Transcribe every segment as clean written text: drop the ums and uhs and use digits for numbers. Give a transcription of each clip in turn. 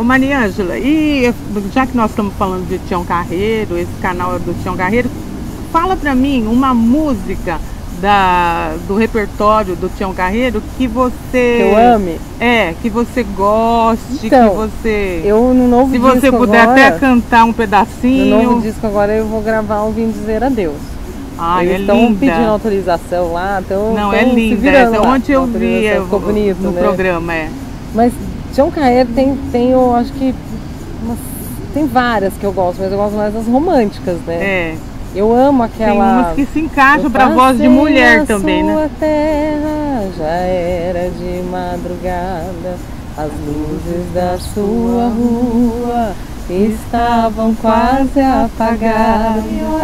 Mariângela, e já que nós estamos falando de Tião Carreiro, esse canal é do Tião Carreiro, fala pra mim uma música do repertório do Tião Carreiro que você... Que eu ame? Que você goste, então, que você... Eu no novo se disco você puder agora, até cantar um pedacinho... No novo disco agora eu vou gravar um Vim Dizer Adeus. Eles estão pedindo autorização lá, Não, é linda essa. Ontem eu vi ficou bonito, no programa, Mas Tião Carreiro tem eu acho que tem várias que eu gosto, mas eu gosto mais das românticas, né? Eu amo aquela... Tem umas que se encaixam pra voz de mulher também, né? Sua terra já era de madrugada, as luzes da sua rua estavam quase apagadas,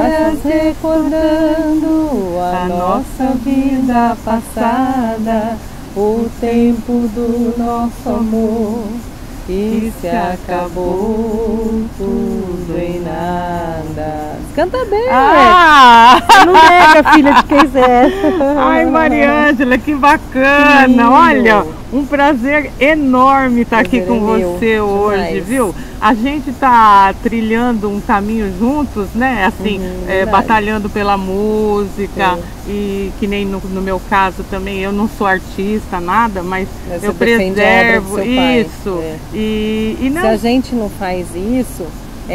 recordando a nossa vida passada, o tempo do nosso amor, e se acabou tudo em nada. Canta bem! Você não nega, filha de quem você é. Ai, Mariângela, que bacana! Que olha, um prazer enorme estar aqui com você hoje, viu? A gente está trilhando um caminho juntos, né? Assim, batalhando pela música. E que nem no meu caso também, eu não sou artista, nada, mas eu preservo isso. E não... Se a gente não faz isso,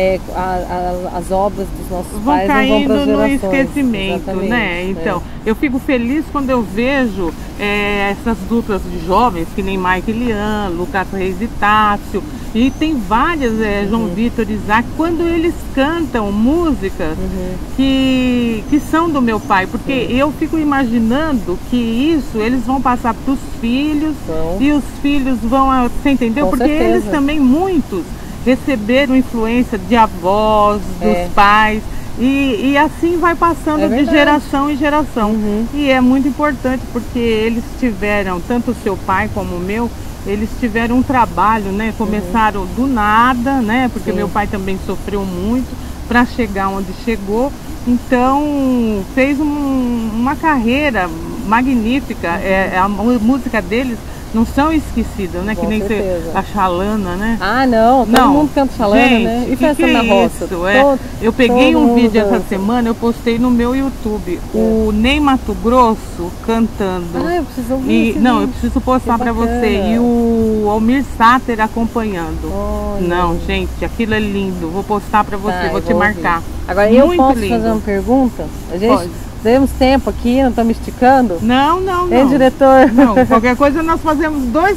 as obras dos nossos pais vão caindo não vão no esquecimento, né? Então, eu fico feliz quando eu vejo essas duplas de jovens, que nem Mike e Lian, Lucas Reis e Tássio, e tem várias, João Vitor e Isaac, quando eles cantam músicas que são do meu pai, porque eu fico imaginando que isso eles vão passar para os filhos, e os filhos vão, você entendeu? Com porque certeza. Eles também, muitos, receberam influência de avós, dos pais, e assim vai passando de geração em geração. E é muito importante porque eles tiveram, tanto o seu pai como o meu, eles tiveram um trabalho, né? Começaram do nada, né? Porque meu pai também sofreu muito para chegar onde chegou. Então fez uma carreira magnífica. A música deles não são esquecidas, né? Com que nem a Xalana, né? Ah, não, todo mundo canta Xalana, gente, né? E Festa na Roça. Eu peguei um vídeo essa semana, eu postei no meu YouTube, o Ney Mato Grosso cantando. Eu preciso ouvir eu preciso postar pra você. E o Almir Sater acompanhando. Não, gente, aquilo é lindo. Vou postar pra você, vou te marcar. Agora, eu posso fazer uma pergunta? A gente... Temos tempo aqui, não estamos esticando? Não. Diretor? Não, qualquer coisa nós fazemos dois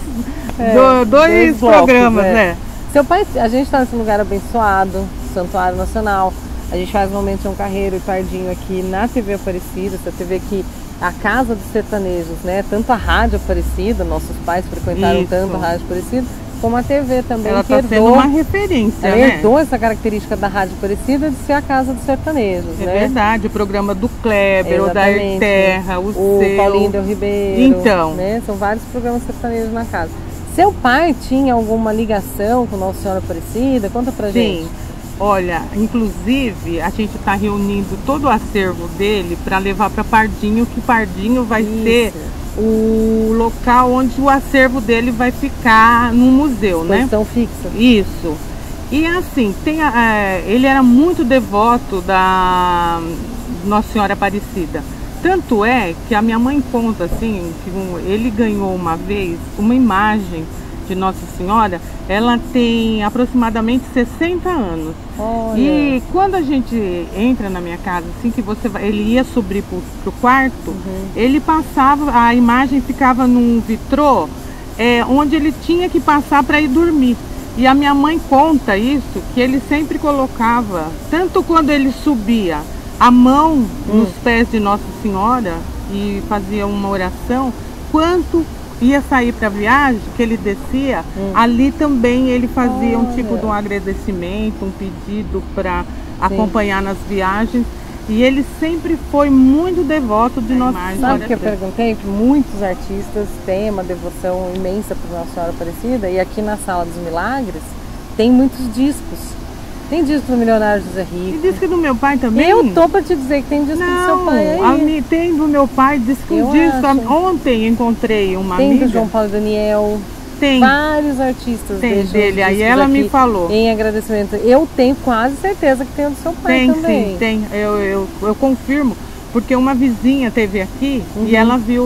programas, né? Seu pai, a gente está nesse lugar abençoado, Santuário Nacional. A gente faz Momento Tião Carreiro e Pardinho aqui na TV Aparecida, essa TV aqui, a casa dos sertanejos, né? Tanto a Rádio Aparecida, nossos pais frequentaram tanto a Rádio Aparecida, como a TV também. Ela está sendo uma referência, ela herdou essa característica da Rádio Aparecida de ser a casa dos sertanejos, né? É verdade, o programa do Kleber, o da Terra, o seu... Paulinho Del Ribeiro, então, né? São vários programas sertanejos na casa. Seu pai tinha alguma ligação com Nossa Senhora Aparecida? Conta pra gente. Sim, olha, inclusive a gente está reunindo todo o acervo dele para levar para Pardinho, que Pardinho vai ser o local onde o acervo dele vai ficar no museu, né? Exposição fixa. Isso. E assim, ele era muito devoto da Nossa Senhora Aparecida. Tanto é que a minha mãe conta assim, que ele ganhou uma vez uma imagem de Nossa Senhora, ela tem aproximadamente 60 anos. Olha. E quando a gente entra na minha casa, assim que ele ia subir pro quarto, ele passava, a imagem ficava num vitrô, onde ele tinha que passar para ir dormir. E a minha mãe conta isso, que ele sempre colocava, tanto quando ele subia, a mão nos pés de Nossa Senhora e fazia uma oração, quanto ia sair para a viagem, que ele descia, ali também ele fazia um tipo de um agradecimento, um pedido para acompanhar nas viagens. E ele sempre foi muito devoto de Nossa Senhora. Sabe o que eu perguntei? Muitos artistas têm uma devoção imensa para Nossa Senhora Aparecida, e aqui na Sala dos Milagres tem muitos discos. Tem disco do Milionário José Rico. E disco do meu pai também? Eu tô pra te dizer que tem disco do seu pai aí. Tem do meu pai, disco. Ontem encontrei uma amiga. Tem do João Paulo e Daniel. Tem. Vários artistas Tem deixam dele, os aí discos ela me aqui falou. em agradecimento. Eu tenho quase certeza que tem o do seu pai Tem, também. sim, tem. Eu confirmo, porque uma vizinha teve aqui e ela viu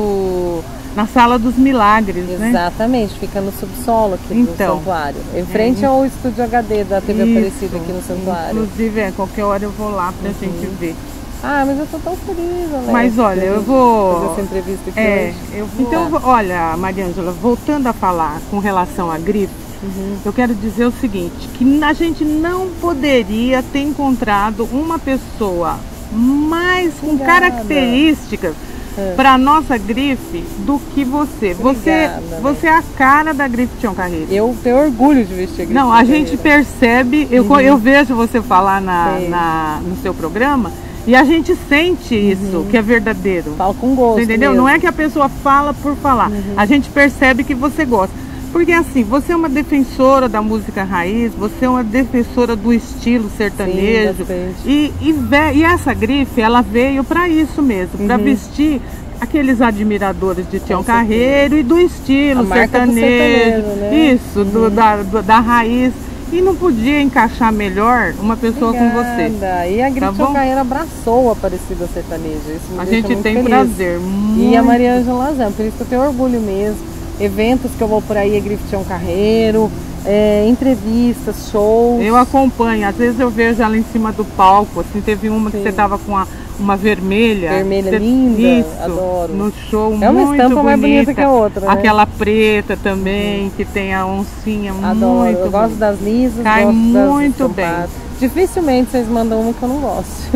na Sala dos Milagres, né? Exatamente, fica no subsolo aqui do Então, santuário. Em frente ao estúdio HD da TV Aparecida aqui no santuário. Inclusive, qualquer hora eu vou lá pra gente ver. Ah, mas eu tô tão feliz, Alex. Mas olha, eu vou fazer essa entrevista aqui hoje. Eu vou. Então, olha, Mariângela, voltando a falar com relação à grife, eu quero dizer o seguinte, que a gente não poderia ter encontrado uma pessoa mais com características para a nossa grife do que você. Você é a cara da grife Tião Carreiro. Eu tenho orgulho de vestir a grife. Não, a gente percebe, eu vejo você falar no seu programa e a gente sente isso, que é verdadeiro. Fala com gosto. Entendeu? Mesmo. Não é que a pessoa fala por falar. A gente percebe que você gosta. Porque assim, você é uma defensora da música raiz, você é uma defensora do estilo sertanejo. Sim, e essa grife, ela veio para isso mesmo, para vestir aqueles admiradores de Tião Carreiro e do estilo sertanejo, né? Isso, da raiz. E não podia encaixar melhor uma pessoa com você. E a grife Tião Carreiro abraçou a Aparecida Sertaneja. Isso me a deixa gente muito tem feliz. prazer. E a Mariângela Lazan, por isso que eu tenho orgulho mesmo. Eventos que eu vou por aí, a grife Tião Carreiro, entrevistas, shows. Eu acompanho, às vezes eu vejo ela em cima do palco, assim, teve uma que você tava com uma vermelha. Vermelha linda, isso, adoro. No show, é uma muito estampa bonita. Mais bonita que a outra, né? Aquela preta também, que tem a oncinha, adoro. Muito eu gosto das lisas, cai gosto muito das bem. Dificilmente vocês mandam uma que eu não gosto.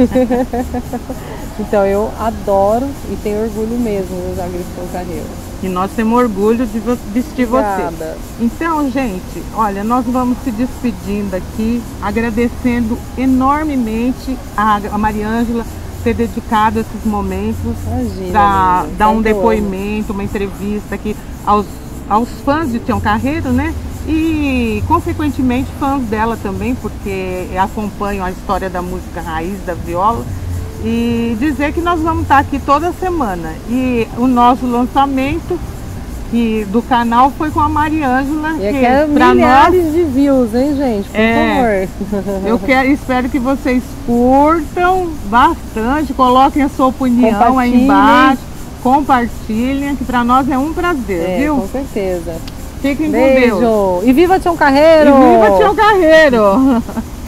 Então eu adoro e tenho orgulho mesmo de usar a grife Tião Carreiro. E nós temos orgulho de vestir Obrigada. você. Então, gente, olha, nós vamos se despedindo aqui, agradecendo enormemente a Mariângela ter dedicado esses momentos para dar um depoimento, uma entrevista aqui aos fãs de Tião Carreiro, né? E, consequentemente, fãs dela também, porque acompanham a história da música raiz, da viola. E dizer que nós vamos estar aqui toda semana. E o nosso lançamento do canal foi com a Mariângela. E aqui é milhares de views, hein, gente? Por favor. Espero que vocês curtam bastante, coloquem a sua opinião aí embaixo, compartilhem, que para nós é um prazer, viu? Com certeza. Fiquem Beijo. com Deus. E viva Tião Carreiro! E viva Tião Carreiro!